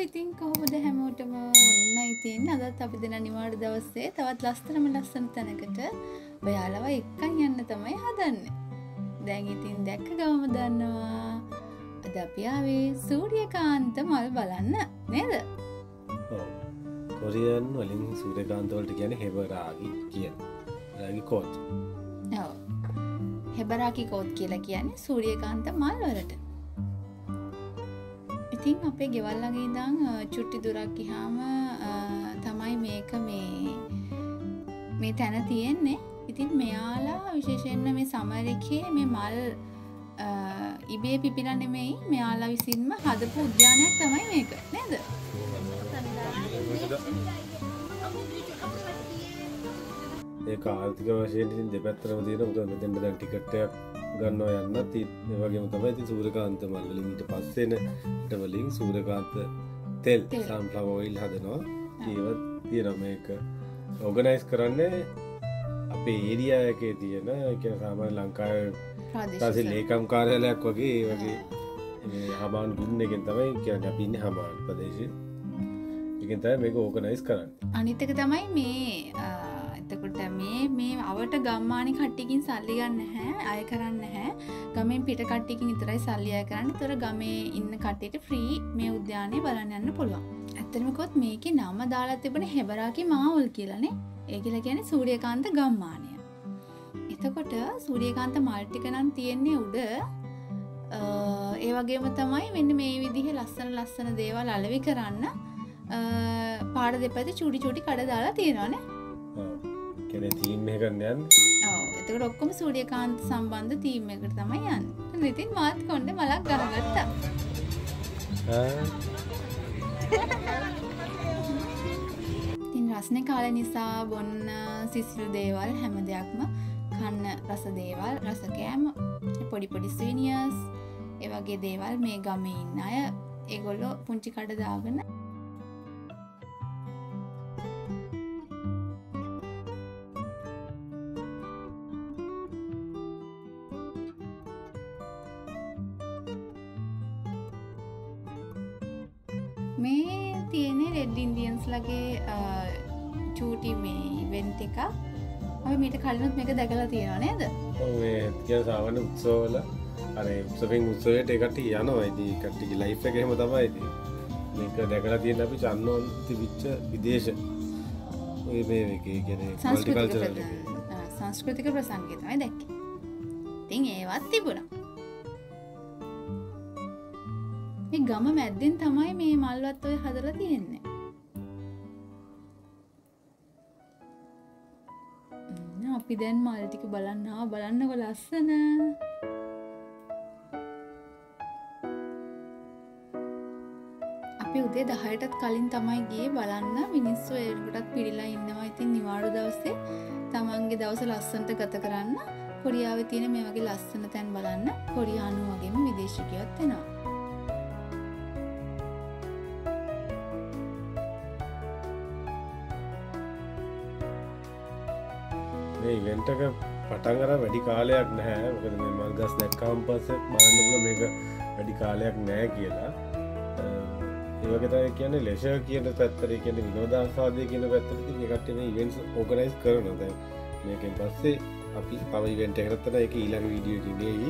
ඉතින් කොහොමද හැමෝටම ඔන්නයි තියෙන්නේ. අදත් අපි දෙන නිවාඩු දවසේ තවත් ලස්සන තැනකට ඔයාලව එක්කන් යන්න තමයි හදන්නේ. දැන් ඉතින් දැක්ක ගමම දන්නවා අද අපි ආවේ සූර්යකාන්ත මල් බලන්න නේද? ඔව්. කොරියන් වලින් සූර්යකාන්ත වලට කියන්නේ හෙබරාගි කියන. රාගි කෝත්. ඔව්. හෙබරාගි කෝත් කියලා කියන්නේ සූර්යකාන්ත මල් වලට. ඉතින් අපේ ගෙවල් ළඟ ඉඳන් චුට්ටි දුරක් ගියාම තමයි මේක මේ තැන තියෙන්නේ. ඉතින් මෙයාලා විශේෂයෙන්ම මේ සමර් එකේ මේ මල් ඉබේ පිපිලා නෙමෙයි මෙයාලා විසින්ම හදපු උද්‍යානයක් තමයි මේක නේද? ඒක ආර්ථික වශයෙන් ඉතින් දෙපැත්තටම තියෙනවා. මොකද මෙතෙන් දැන් ටිකට් එකක් ගන්නවා යන්නත් ඒ වගේම තමයි ඉතින් සූර්යකාන්ත මල් වලින් ඊට පස්සේ එන ඊට වලින් සූර්යකාන්ත තෙල් sunflower oil හදනවා. ඒවත් තියෙනවා මේක ඕගනයිස් කරන්නේ අපේ ඒරියා එකේ තියෙන කියන සාමාන්‍ය ලංකාවේ ප්‍රාදේශීය ලේකම් කාර්යාලයක් වගේ ඒ වගේ මේ හමාන් ගුන් එකෙන් තමයි කියන්නේ අපි ඉන්නේ හමාන් ප්‍රදේශයේ. ඒකෙන් තමයි මේක ඕගනයිස් කරන්නේ. අනිත් එක තමයි මේ එතකොට මේ අවට ගම්මානි කට්ටියකින් සල්ලි ගන්න නැහැ, අය කරන්නේ නැහැ. ගමෙන් පිට කට්ටියකින් විතරයි සල්ලි අය කරන්නේ. ඒතර ගමේ ඉන්න කට්ටියට ෆ්‍රී මේ උද්‍යානය බලන්න යන්න පුළුවන්. ඇත්තටම කිව්වොත් මේකේ නම දාලා තිබුණේ හෙබරාකි මාවල් කියලානේ. ඒ කියලා කියන්නේ සූර්යකාන්ත ගම්මානය. එතකොට සූර්යකාන්ත මල් ටික නම් තියෙන්නේ උඩ. ඒ වගේම තමයි මෙන්න මේ විදිහේ ලස්සන දේවල් අලෙවි කරන්න පාඩ දෙපැත්තේ චූටි කඩ දාලා තියෙනවානේ. කෙනේ තීම් එකක් යන්නේ. ඔව්. එතකොට ඔක්කොම සූර්යකාන්ත සම්බන්ධ තීම් එකකට තමයි යන්නේ. ඉතින් මාත් කොණ්ඩේ මලක් ගහගත්තා. ඉතින් රස්නේ කාලේ නිසා බොන්න සිසිල් දේවල් හැම දෙයක්ම කන්න රස දේවල් රස කෑම පොඩි සීනියර්ස් ඒ වගේ දේවල් මේ ගමේ ඉන්න අය ඒගොල්ලෝ පුංචි කඩ දාගෙන මේ තියෙන්නේ රෙඩ් ඉන්ඩියන්ස් ලගේ චූටි මේ ඉවෙන්ට් එකක්. අපි මීට කලිනුත් මේක දැකලා තියෙනවා නේද? ඔව් මේ කියන සාමාන්‍ය උත්සවවල අර උත්සවයට ඒකට යනවා. ඉතින් කට්ටියගේ ලයිෆ් එක එහෙම තමයි ඉතින්. මේක දැකලා තියෙන අපි චන්නෝන් තිබිච්ච විදේශ ඔය මේ එකේ කියන්නේ මල්ටිකල්චරල් එකේ සංස්කෘතික ප්‍රසංගය තමයි දැක්කේ. ඉතින් ඒවත් තිබුණා. මේ ගම මැද්දෙන් තමයි මේ මල්වත් ඔය හදලා තියෙන්නේ. අපි දැන් මල් ටික බලන්නකො ලස්සන. අපි උදේ 10ටත් කලින් තමයි ගියේ බලන්න. මිනිස්සු ඒකටත් පිළිලා ඉන්නවා. ඉතින් නිවාඩු දවසේ තමන්ගේ දවස ලස්සනට ගත කරන්න කොරියාවේ තියෙන මේ වගේ ලස්සන තැන් බලන්න කොරියානු වගේම විදේශිකයෝත් එනවා. මේ ඉවෙන්ට් එක පටන් අරන් වැඩි කාලයක් නැහැ. මොකද මේ මල් ගස් දැක්කම පස්සේ බලන්න පුළුවන් මේක වැඩි කාලයක් නැහැ කියලා. ඒ වගේ තමයි කියන්නේ ලෙෂර් කියන පැත්තට, ඒ කියන්නේ විනෝදාස්වාදයේ කියන පැත්තට ඉතින් මේ කට්ටිය මේ ඉවෙන්ට්ස් ඕගනයිස් කරනවා. දැන් මේකෙන් පස්සේ අපි තව ඉවෙන්ට් එකකට තමයි ඒක ඊළඟ වීඩියෝ එකේ ඉන්නේ.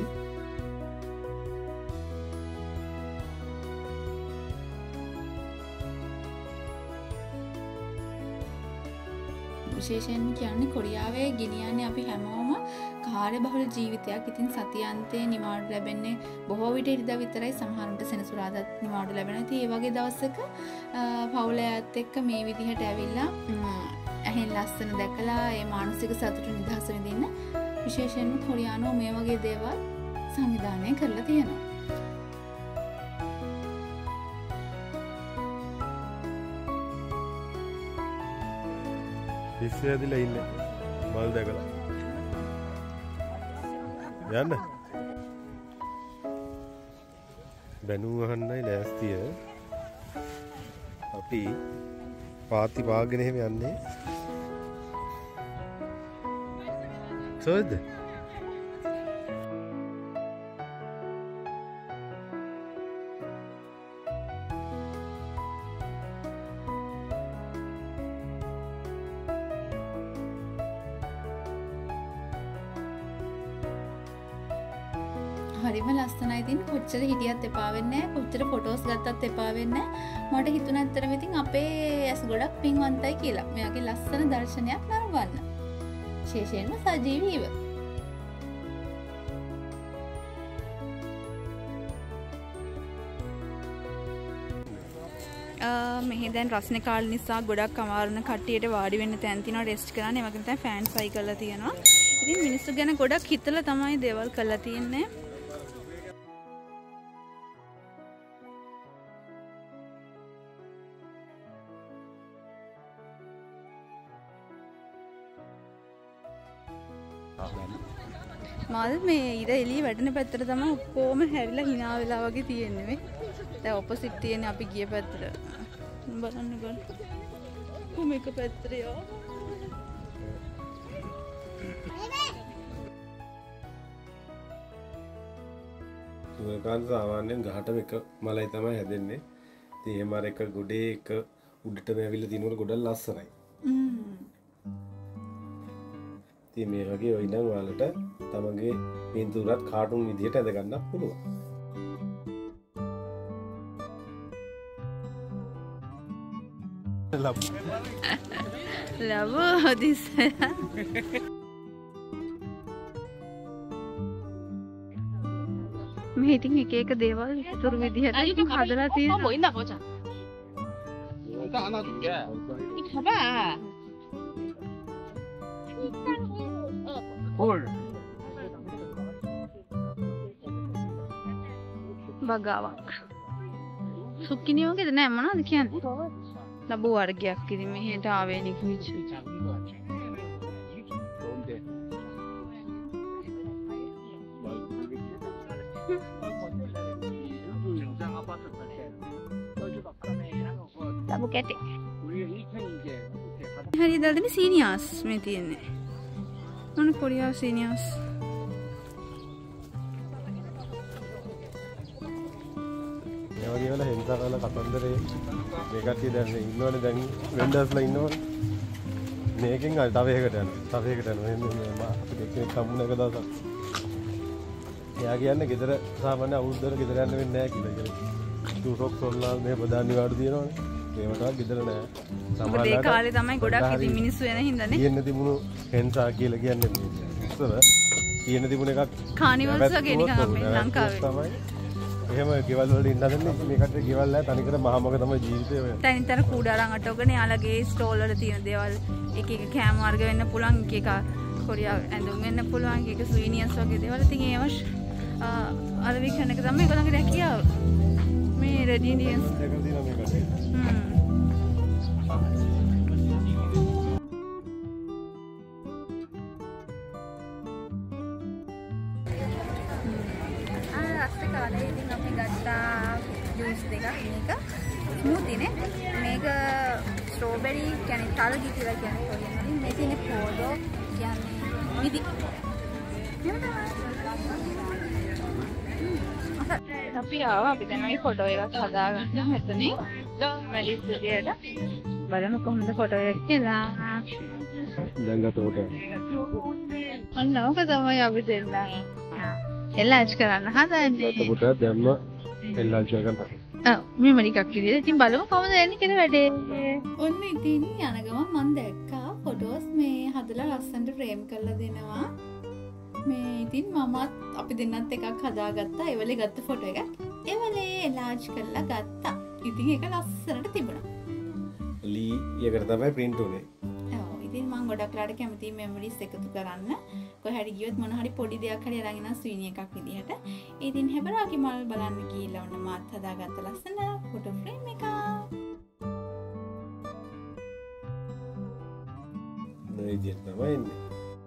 විශේෂයෙන් කියන්නේ කොරියාවේ ගෙනියන්නේ අපි හැමෝම කාර්යබහුල ජීවිතයක්. ඉතින් සතියාන්තයේ නිවාඩු ලැබෙන්නේ බොහෝ විට ඉරිදා විතරයි. සමහරුන්ට සෙනසුරාදාත් නිවාඩු ලැබෙනවා. ඉතින් ඒ වගේ දවසක පවුලයත් එක්ක මේ විදිහට ඇවිල්ලා ඇහෙන් ලස්සන දැකලා ඒ මානසික සතුට නිදහස විඳින්න විශේෂයෙන්ම කොරියානෝ මේ වගේ දේවල් සංවිධානය කරලා තියෙනවා. පිස්සු ඇදිලා ඉන්නේ මල් දැකලා යන්න බැනු අහන්නයි ලෑස්තිය. අපි පාති පාගෙන එහෙම යන්නේ සෝද හරිම ලස්සනයි. ඉතින් කොච්චර හිටියත් එපා වෙන්නේ නැහැ. කොච්චර ෆොටෝස් ගත්තත් එපා වෙන්නේ නැහැ. මට හිතුණා ඇත්තටම ඉතින් අපේ ඇස් ගොඩක් පින්වන්තයි කියලා. මෙයාගේ ලස්සන දර්ශනයක් නරඹන්න. විශේෂයෙන්ම සජීවීව. මෙහි දැන් රස්නේ කාල නිසා ගොඩක් අමාරුන කට්ටියට වාඩි වෙන්න තැන් තියෙනවා රෙස්ට් කරන්න. ඒ වගේම තමයි ෆෑන් සයි කරලා තියෙනවා. ඉතින් මිනිස්සු ගැන ගොඩක් හිතලා තමයි දේවල් කරලා තියෙන්නේ. මාල් මේ ඉර එළිය වැටෙන පැත්තට තමයි ඔක්කොම හැරිලා hina වෙලා වගේ තියෙන්නේ මේ. දැන් ඔපොසිට් තියෙන්නේ අපි ගිය පැත්තට. බලන්න ගන්න. මේක පැත්තට යෝ. සූර්යකාන්ත සාමාන්‍යයෙන් ගහටම එක මලයි තමයි හැදෙන්නේ. ඉතින් එහෙම අර එක ගොඩේ එක උඩටම ඇවිල්ලා තිනවල ගොඩක් ලස්සනයි. ඉතින් මේ වගේ ඔය ඉඳන් ඔයාලට තමන්ගේ පින්තූරات කාටුන් විදියට ඇඳ ගන්නත් පුළුවන්. ලබු this මේ ඉතින් එක එක දේවල් ඉතුරු විදිහට හදලා තියෙනවා. මොින්ද පොචා. ඒක අනතුරුක. හබා. ඕල්. බගාවක්. සුක්කිනිය වගේද නෑ මොනවද කියන්නේ? ලබු වර්ගයක් ඉතින් මෙහෙට ආවේනික වෙච්ච. ලබු කැටේ. හරි දාන්නේ සීනියර්ස් මේ තියෙන්නේ. මොන කොරියාව සීනියර්ස්. ඒ වගේ වල හෙන්සාවල කතන්දරේ මේ කට්ටිය දැන් ඉන්නවනේ දැන් වෙන්ඩර්ස්ලා ඉන්නවනේ. මේකෙන් තව එකකට යනවා. තව එකකට යනවා. අපි දෙකේ සම්මුණ එක දවසක්. එයා කියන්නේ ගෙදර සාමාන්‍ය අවුරුද්දට ගෙදර යන්න වෙන්නේ නැහැ කියලා. ටූටොක් සොල්ලා මේ ප්‍රධාන නිවාඩු තියෙනවනේ. ඒවටවත් ගෙදර නෑ. සමහරවිට ඒ කාලේ තමයි ගොඩක් ඉතින් මිනිස්සු එන හින්දානේ. තියෙන්න තිබුණු හෙන්සා කියලා කියන්නේ ඉස්සර තියෙන්න තිබුණ එකක් කානිවල්ස් වගේ නිකන් අපේ ලංකාවේ. තමයි. එහෙම ගෙවල් වල ඉන්න හදන්නේ මේ කට්ටිය ගෙවල් නැහැ තනිකර මහමග තමයි ජීවිතය වෙන්නේ. තනිතර කුඩාරන් අටවගෙන යාලගේ ස්ටෝල් වල තියෙන දේවල් එක එක කෑම වර්ග වෙන්න පුළුවන් එක එක කොරියාව ඇඳුම් වෙන්න පුළුවන් එක එක සුවිනියර්ස් වගේ දේවල්. ඉතින් ඒවස් අර විකන එක තමයි ඒගොල්ලන්ගේ රැකියාව. මේ රෙඩි ඉන්ඩියන්ස් දෙකම තියෙනවා මේ කට්ටිය. ඉතින් අපි ගත්තා ජූස් දෙකක්. මේක ස්මූති නේ. මේක ස්ට්‍රෝබෙරි කියන්නේ තලගි කියලා කියන්නේ කොරියානු. මේ තියෙන්නේ පොඩෝ කියන්නේ මිදි. අපි ආවා අපි දැන් මේ ෆොටෝ එකක් හදාගන්න මෙතනින්. මැලිස් විදියට බලමු කොහොමද ෆොටෝ එක කියලා. දැන් ගතකොට. අන්න ඔක තමයි අපි දෙන්න. එල්ලාච් කරන්න හදන්නේ. ගතකොට දැම්ම එල්ලාච් කරගන්න. ඔව් මෙමරි එකක් විදියට. ඉතින් බලමු කොහොමද යන්නේ කියලා වැඩේ. ඔන්න ඉතින් යන ගමන් මම දැක්කා ෆොටෝස් මේ හදලා ලස්සනට ෆ්‍රේම් කරලා දෙනවා. මේ ඉතින් මමත් අපි දෙන්නත් එකක් හදාගත්තා. ඒ වෙලේ ගත්ත ෆොටෝ එකක්. ඒ වෙලේ එල්ලාච් කරලා ගත්තා. ඉතින් ඒක ලස්සනට තිබුණා. ලී එකට තමයි print උනේ. ඉතින් මම ගොඩක් ලාට කැමතියි මෙමරිස් එකතු කරන්න. කොහේ හරි ගියොත් මොන හරි පොඩි දෙයක් හරි අරන් එනවා ස්විනි එකක් විදිහට. ඉතින් හැබරාගේ මල් බලන්න ගිහිල්ලා ඔන්න මාත් හදාගත්ත ලස්සන ෆොටෝ ෆ්‍රේම් එකක්. මේ විදිහට තමයි ඉන්නේ.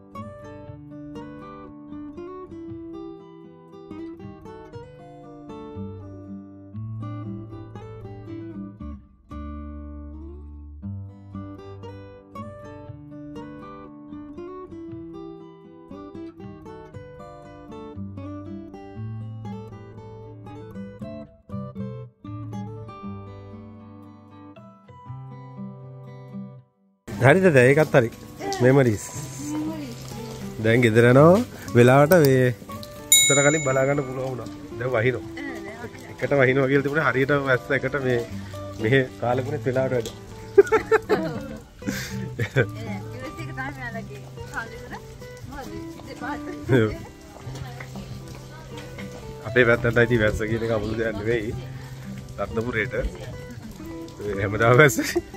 හරිද ඒකත් හරි මෙමරිස් දැන් ගෙදර යනවා වෙලාවට මේ වැස්සට කලින් බලා ගන්න පුළුවන් වුණා. දැන් වහිනවා. එකට වහිනවා කියලා තිබුණේ හරියට වැස්ස එකට මෙහෙ කාලෙකුනේ වෙලාවට වැඩ. අපේ පැත්තට ඉතින් වැස්ස කියන එක අමුතු දෙයක් නෙවෙයි. රත්නපුරේට හැමදාම වැස්ස.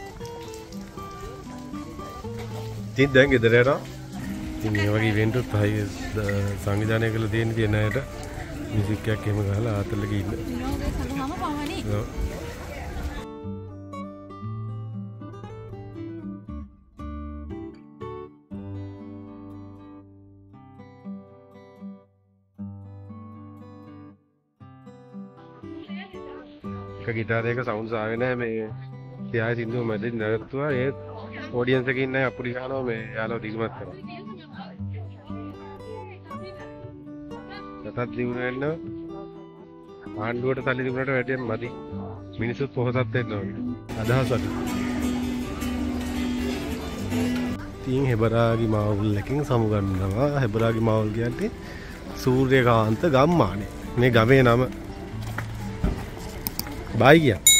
ඉතින් දැන් ගෙදර යනවා. ඉතින් මේ වගේ ඉවෙන්ට් උත් හයි සංවිධානය කරලා තියෙන අයට මියුසික් එකක් එහෙම ගහලා ආතල්ලක ඉන්න. ඔව්. එක ගිටාරයක සවුන්ඩ්ස් ආවේ නැහැ මේ තියායි සින්දුව මැදින් නැවතුවා ඒ ඔඩියන්ස් එකේ ඉන්න අය අපුඩි ගහනවා මේ යාළුවා දිගමත් කරනවා. සතත් දිනුන වෙන්න ආණ්ඩුවට සල්ලි දුන්නට වැඩියෙන් මදි. මිනිස්සුත් පොහොසත් වෙන්න ඕනේ. අදහසක්. තීන් හෙබරාගි මාවුල්ලකින් සමුගන්නවා. හෙබරාගි මාවුල් කියන්නේ සූර්යකාන්ත ගම්මානේ. මේ ගමේ නම බයි කිය.